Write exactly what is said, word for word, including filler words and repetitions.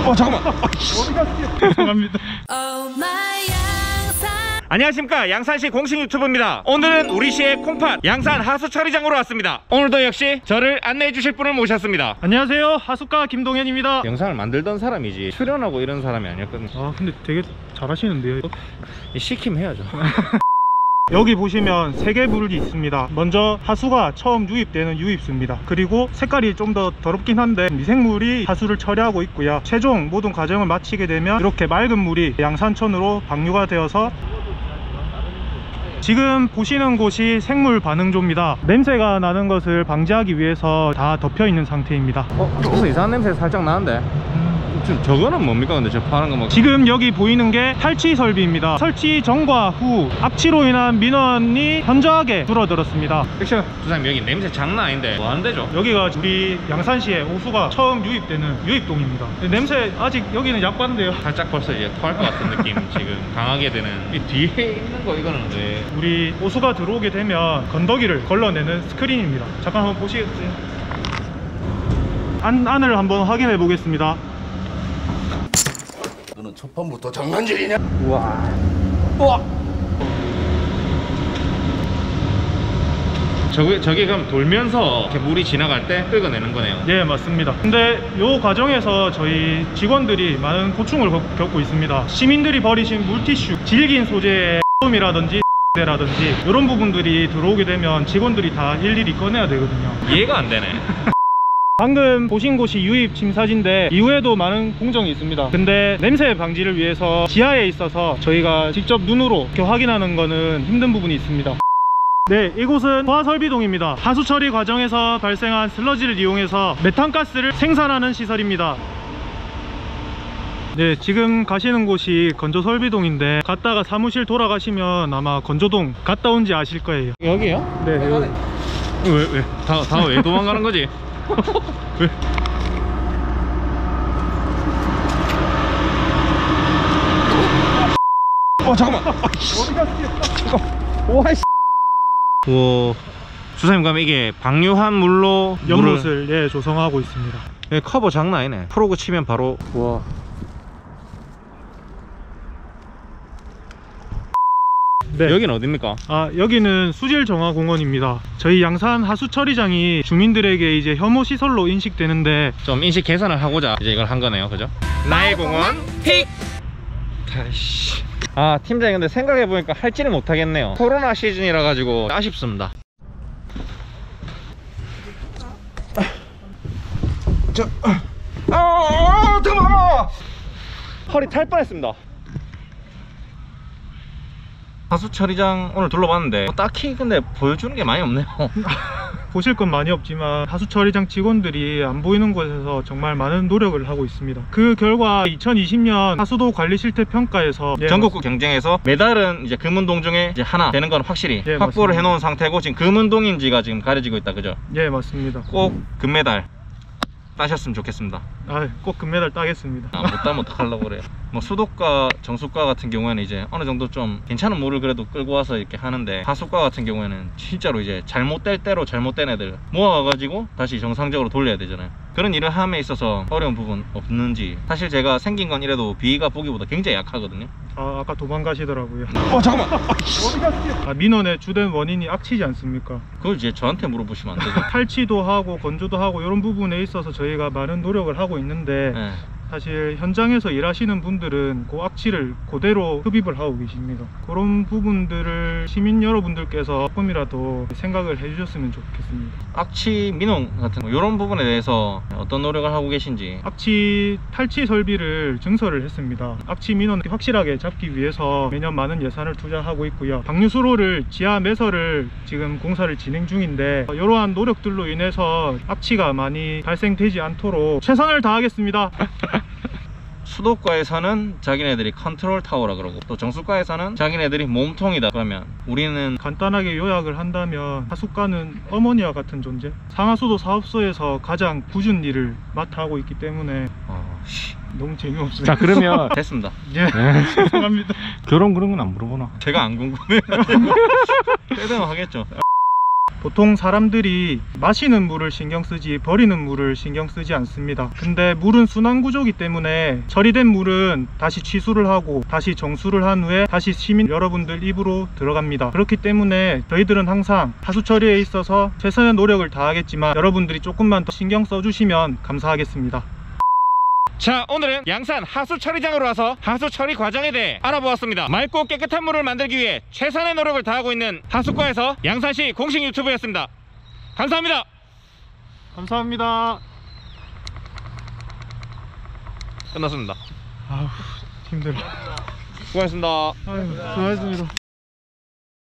어 잠깐만. 어디 갔어요? 죄송합니다. 안녕하십니까, 양산시 공식 유튜브입니다. 오늘은 우리시의 콩팥 양산 하수 처리장으로 왔습니다. 오늘도 역시 저를 안내해 주실 분을 모셨습니다. 안녕하세요, 하수가 김동현입니다. 영상을 만들던 사람이지 출연하고 이런 사람이 아니었거든요. 아 근데 되게 잘하시는데요. 시킴 해야죠. 여기 보시면 세 개 부분이 있습니다. 먼저 하수가 처음 유입되는 유입수입니다. 그리고 색깔이 좀 더 더럽긴 한데 미생물이 하수를 처리하고 있고요. 최종 모든 과정을 마치게 되면 이렇게 맑은 물이 양산천으로 방류가 되어서 지금 보시는 곳이 생물 반응조입니다. 냄새가 나는 것을 방지하기 위해서 다 덮여 있는 상태입니다. 어? 여기서 이상한 냄새 살짝 나는데? 지금 저거는 뭡니까? 근데 저 파란 거 뭐... 지금 여기 보이는 게 탈취 설비입니다. 설치 전과 후 악취로 인한 민원이 현저하게 줄어들었습니다. 액션! 주사님 여기 냄새 장난 아닌데 뭐 하는 데죠? 여기가 우리 양산시에 오수가 처음 유입되는 유입동입니다. 냄새 아직 여기는 약관인데요. 살짝 벌써 이제 토할 것 같은 느낌 지금 강하게 드는. 이 뒤에 있는 거 이거는 왜? 우리 오수가 들어오게 되면 건더기를 걸러내는 스크린입니다. 잠깐 한번 보시겠어요? 안, 안을 한번 확인해 보겠습니다. 너는 첫판부터 장난질이냐? 우와. 우와. 저게, 저게 그럼 돌면서 이렇게 물이 지나갈 때 끌어내는 거네요? 네, 맞습니다. 근데 이 과정에서 저희 직원들이 많은 고충을 겪고 있습니다. 시민들이 버리신 물티슈, 질긴 소재의 이라든지 라든지 이런 부분들이 들어오게 되면 직원들이 다 일일이 꺼내야 되거든요. 이해가 안 되네. 방금 보신 곳이 유입 침사지인데 이후에도 많은 공정이 있습니다. 근데 냄새 방지를 위해서 지하에 있어서 저희가 직접 눈으로 이렇게 확인하는 거는 힘든 부분이 있습니다. 네, 이곳은 소화설비동입니다. 하수 처리 과정에서 발생한 슬러지를 이용해서 메탄가스를 생산하는 시설입니다. 네, 지금 가시는 곳이 건조설비동인데 갔다가 사무실 돌아가시면 아마 건조동 갔다 온지 아실 거예요. 여기요? 네, 여기. 왜, 왜? 다, 다 왜 도망가는 거지? 왜? 어 잠깐만. 어디 갔어요? 오하이씨. 우와. 주사님 그러면 이게 방류한 물로 연못을 예, 조성하고 있습니다. 예, 커버 장난 아니네. 프로그 치면 바로. 와. 네. 여기는 어딥니까? 아, 여기는 수질정화공원입니다. 저희 양산 하수처리장이 주민들에게 이제 혐오 시설로 인식되는데 좀 인식 개선을 하고자 이제 이걸 한 거네요, 그죠? 나의 공원 픽. 다시. 아, 팀장님 근데 생각해보니까 할지는 못하겠네요. 코로나 시즌이라 가지고 아쉽습니다. 저, 아, 아, 잠깐만! 허리 탈 뻔했습니다. 하수처리장 오늘 둘러봤는데 뭐 딱히 근데 보여주는 게 많이 없네요. 보실 건 많이 없지만 하수처리장 직원들이 안 보이는 곳에서 정말 많은 노력을 하고 있습니다. 그 결과 이천이십 년 하수도 관리 실태 평가에서 예, 전국구 경쟁에서 메달은 이제 금운동 중에 이제 하나 되는 건 확실히 예, 확보를 맞습니다. 해놓은 상태고 지금 금운동인지가 지금 가려지고 있다, 그죠? 예, 맞습니다. 꼭 금메달 따셨으면 좋겠습니다. 아, 꼭 금메달 따겠습니다. 아, 못 따면 어떡하려고 그래요. 뭐 수도과, 정수과 같은 경우에는 이제 어느 정도 좀 괜찮은 물을 그래도 끌고 와서 이렇게 하는데 하수과 같은 경우에는 진짜로 이제 잘못될 대로 잘못된 애들 모아가지고 다시 정상적으로 돌려야 되잖아요. 그런 일을 함에 있어서 어려운 부분 없는지. 사실 제가 생긴 건 이래도 비위가 보기보다 굉장히 약하거든요. 아, 아까 도망가시더라고요. 어 잠깐만. 어디 갔어요? 아, 민원의 주된 원인이 악취지 않습니까? 그걸 이제 저한테 물어보시면 안 되죠. 탈취도 하고 건조도 하고 이런 부분에 있어서 저희가 많은 노력을 하고 있는데 네. 사실 현장에서 일하시는 분들은 그 악취를 그대로 흡입을 하고 계십니다. 그런 부분들을 시민 여러분들께서 조금이라도 생각을 해주셨으면 좋겠습니다. 악취 민원 같은 거 이런 부분에 대해서 어떤 노력을 하고 계신지. 악취 탈취 설비를 증설을 했습니다. 악취 민원 확실하게 잡기 위해서 매년 많은 예산을 투자하고 있고요. 방류수로를 지하 매설을 지금 공사를 진행 중인데 이러한 노력들로 인해서 악취가 많이 발생되지 않도록 최선을 다하겠습니다. 수도과에서는 자기네들이 컨트롤 타워라 그러고 또 정수과에서는 자기네들이 몸통이다. 그러면 우리는 간단하게 요약을 한다면 하수과는 어머니와 같은 존재, 상하수도 사업소에서 가장 굳은 일을 맡아 하고 있기 때문에 어, 씨. 너무 재미없어요. 자 그러면 됐습니다. 예, 죄송합니다. 결혼 그런 건 안 물어보나? 제가 안 궁금해요. 때되면 하겠죠. 보통 사람들이 마시는 물을 신경 쓰지 버리는 물을 신경 쓰지 않습니다. 근데 물은 순환 구조이기 때문에 처리된 물은 다시 취수를 하고 다시 정수를 한 후에 다시 시민 여러분들 입으로 들어갑니다. 그렇기 때문에 저희들은 항상 하수 처리에 있어서 최선의 노력을 다하겠지만 여러분들이 조금만 더 신경 써주시면 감사하겠습니다. 자, 오늘은 양산 하수 처리장으로 와서 하수 처리 과정에 대해 알아보았습니다. 맑고 깨끗한 물을 만들기 위해 최선의 노력을 다하고 있는 하수과에서 양산시 공식 유튜브였습니다. 감사합니다. 감사합니다. 끝났습니다. 아우 힘들어. 수고하셨습니다. 아유 수고하셨습니다.